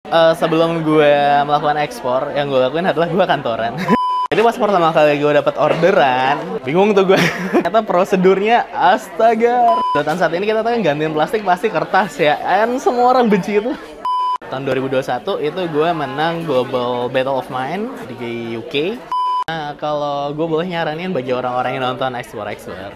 Sebelum gue melakukan ekspor, yang gue lakuin adalah gue kantoran. Jadi pas pertama kali gue dapat orderan, bingung tuh gue. Ternyata prosedurnya, astaga. Dan saat ini kita tahu kan gantiin plastik pasti kertas ya. Dan semua orang benci itu. Tahun 2021 itu gue menang Global Battle of Mind di UK. Nah, kalau gue boleh nyaranin bagi orang-orang yang nonton ekspor-ekspor,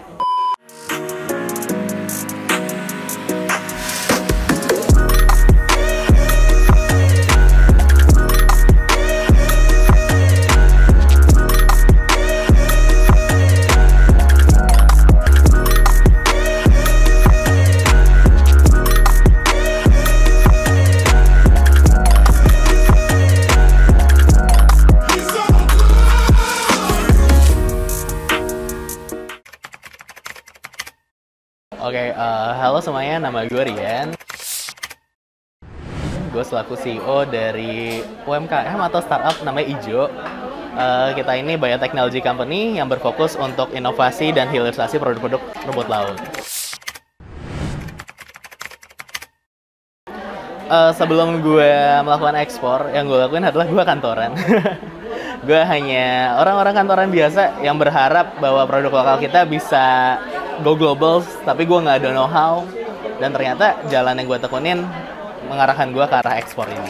Oke, halo semuanya, nama gue Rian. Gue selaku CEO dari UMKM atau startup namanya Ijo. Kita ini biotechnology company yang berfokus untuk inovasi dan hilirisasi produk-produk rumput laut. Sebelum gue melakukan ekspor, yang gue lakuin adalah gue kantoran. Gue hanya orang-orang kantoran biasa yang berharap bahwa produk lokal kita bisa go global, tapi gue nggak ada know-how. Dan ternyata jalan yang gue tekunin mengarahkan gue ke arah ekspor ini.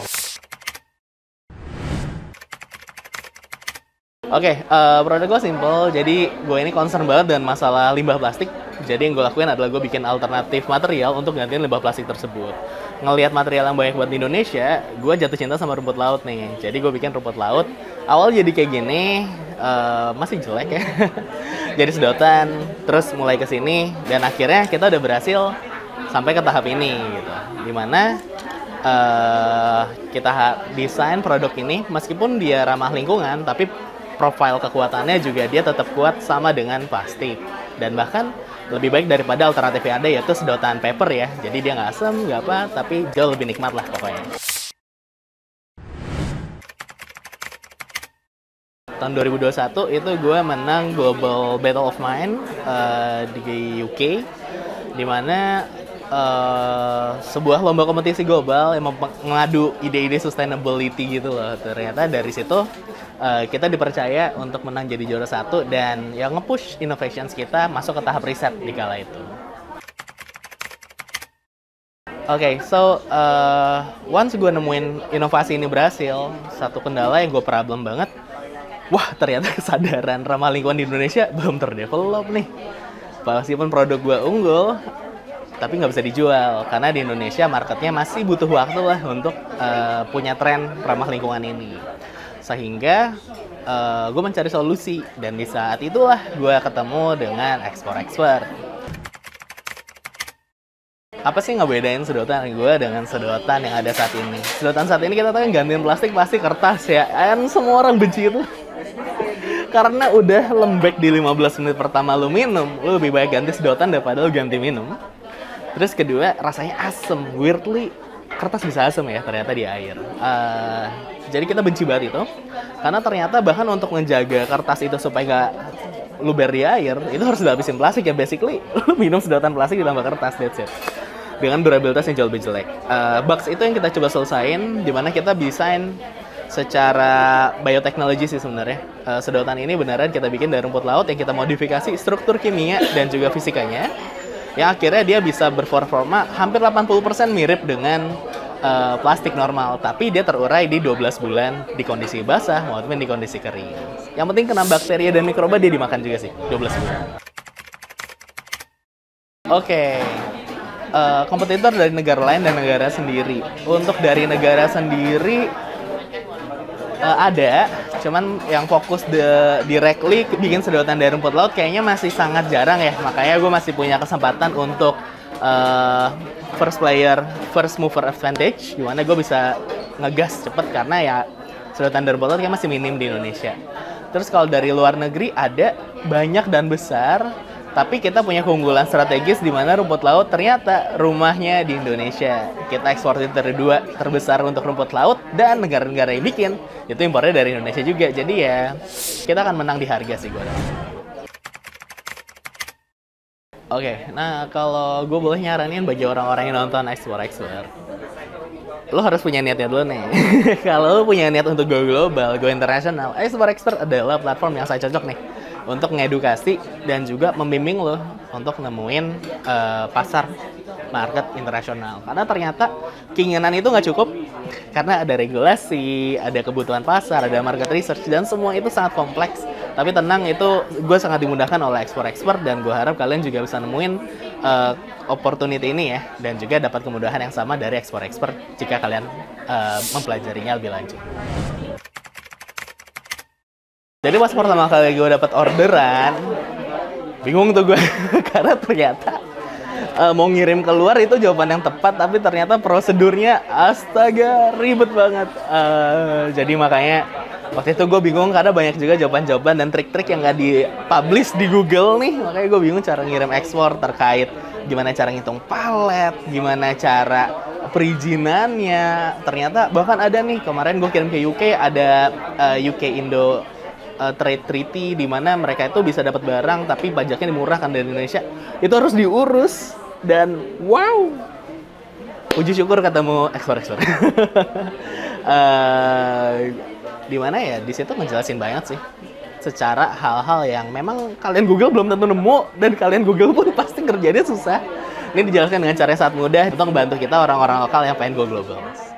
Oke, produk gue simple. Jadi gue ini concern banget dengan masalah limbah plastik. Jadi yang gue lakuin adalah gue bikin alternatif material untuk gantiin limbah plastik tersebut. Ngelihat material yang banyak buat di Indonesia, gue jatuh cinta sama rumput laut nih. Jadi gue bikin rumput laut. Awal jadi kayak gini, masih jelek ya. Jadi sedotan, terus mulai ke sini, dan akhirnya kita udah berhasil sampai ke tahap ini gitu. Dimana kita desain produk ini, meskipun dia ramah lingkungan, tapi profil kekuatannya juga dia tetap kuat sama dengan plastik. Dan bahkan lebih baik daripada alternatif yang ada, yaitu sedotan paper ya. Jadi dia nggak asem, nggak apa, tapi jauh lebih nikmat lah pokoknya. Tahun 2021 itu gue menang Global Battle of Mind di UK, dimana sebuah lomba kompetisi global yang mengadu ide-ide sustainability gitu loh. Ternyata dari situ kita dipercaya untuk menang jadi juara satu dan yang nge-push innovations kita masuk ke tahap riset di kala itu. Oke, so once gue nemuin inovasi ini berhasil, satu kendala yang gue problem banget, wah ternyata kesadaran ramah lingkungan di Indonesia belum terdevelop nih. Meskipun produk gue unggul, tapi nggak bisa dijual karena di Indonesia marketnya masih butuh waktu lah untuk punya tren ramah lingkungan ini. Sehingga gue mencari solusi dan di saat itulah gue ketemu dengan ekspor-ekspor. Apa sih ngebedain sedotan gue dengan sedotan yang ada saat ini? Sedotan saat ini kita tahu kan gantiin plastik pasti kertas ya. Dan semua orang benci itu. Karena udah lembek di 15 menit pertama lu minum, lu lebih baik ganti sedotan daripada lu ganti minum. Terus kedua, rasanya asem. Weirdly, kertas bisa asem ya ternyata di air. Jadi kita benci banget itu. Karena ternyata bahkan untuk menjaga kertas itu supaya nggak luber di air, itu harus dilapisin plastik ya. Basically, lu minum sedotan plastik ditambah kertas, that's it. Dengan durabilitas yang jauh lebih jelek. Bugs itu yang kita coba selesain, dimana kita desain secara bioteknologi sih sebenarnya. Sedotan ini beneran kita bikin dari rumput laut yang kita modifikasi struktur kimia dan juga fisikanya. Yang akhirnya dia bisa berperforma hampir 80% mirip dengan plastik normal. Tapi dia terurai di 12 bulan di kondisi basah maupun di kondisi kering. Yang penting kena bakteri dan mikroba dia dimakan juga sih, 12 bulan. Oke. Kompetitor dari negara lain dan negara sendiri. Untuk dari negara sendiri ada, cuman yang fokus directly bikin sedotan dari rumput laut kayaknya masih sangat jarang ya. Makanya gue masih punya kesempatan untuk first mover advantage, gimana gue bisa ngegas cepet karena ya sedotan dari rumput laut kayak masih minim di Indonesia. Terus kalau dari luar negeri ada banyak dan besar, tapi kita punya keunggulan strategis di mana rumput laut ternyata rumahnya di Indonesia. Kita eksportir terbesar untuk rumput laut dan negara-negara yang bikin itu impornya dari Indonesia juga. Jadi ya kita akan menang di harga sih gue rasa. Oke, nah kalau gue boleh nyaranin bagi orang-orang yang nonton ekspor-ekspor, lo harus punya niatnya dulu nih. Kalau lo punya niat untuk go global, go internasional, Export Expert adalah platform yang saya cocok nih untuk ngedukasi dan juga membimbing lo untuk nemuin pasar market internasional. Karena ternyata keinginan itu nggak cukup, karena ada regulasi, ada kebutuhan pasar, ada market research, dan semua itu sangat kompleks. Tapi tenang, itu gue sangat dimudahkan oleh Export Expert, dan gue harap kalian juga bisa nemuin opportunity ini ya, dan juga dapat kemudahan yang sama dari Export Expert jika kalian mempelajarinya lebih lanjut. Jadi pas pertama kali gue dapat orderan, bingung tuh gue karena ternyata mau ngirim keluar itu jawaban yang tepat, tapi ternyata prosedurnya astaga ribet banget. Jadi makanya waktu itu gue bingung karena banyak juga jawaban-jawaban dan trik-trik yang nggak dipublish di Google nih. Makanya gue bingung cara ngirim ekspor terkait gimana cara ngitung palet, gimana cara perizinannya. Ternyata bahkan ada nih, kemarin gue kirim ke UK, ada UK Indo trade treaty di mana mereka itu bisa dapat barang tapi pajaknya dimurahkan dari Indonesia. Itu harus diurus, dan wow, puji syukur ketemu ekspor-ekspor. Di mana ya, di situ ngejelasin banget sih secara hal-hal yang memang kalian Google belum tentu nemu, dan kalian Google pun pasti kerjanya susah. Ini dijelaskan dengan cara yang sangat mudah untuk membantu kita orang-orang lokal yang pengen go global.